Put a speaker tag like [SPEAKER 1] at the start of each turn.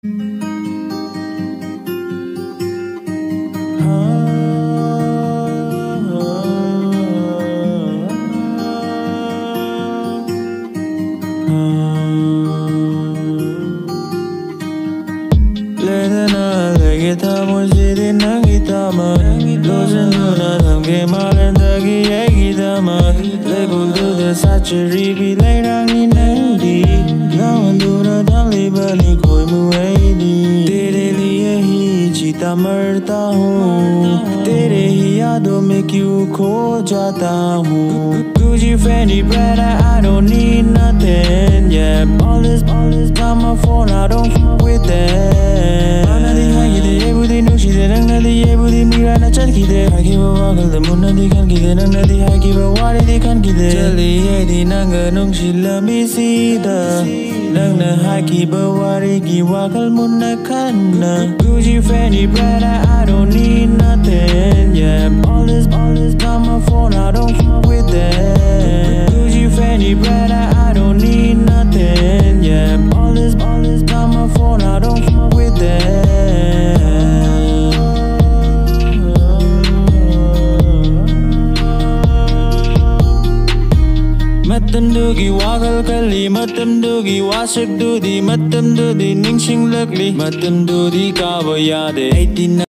[SPEAKER 1] मरता हूँ तेरे ही यादों में क्यों खो जाता हूँ तुझी fanny bread I don't need nothing yeah all this on my phone I don't fuck with that 나나디 하기대 예부디 누시대 낭나디 예부디 미라나 짠기대 하기바 와글대 문나디 간기대 낭나디 하기바 와리디 간기대 젤리에디 낭가 농실라 미시다 낭나 하기바 와리기 와글 문나 칸나 तुझी fanny bread I don't need nothing yeah all this on my phone I don't fuck with that तुझी fanny bread I don't need nothing yeah all this on my phone I don't fuck with that matamdugi wagal kali matamdugi wasik dudi matamdudi ningsing lagli matamdudi kawa yade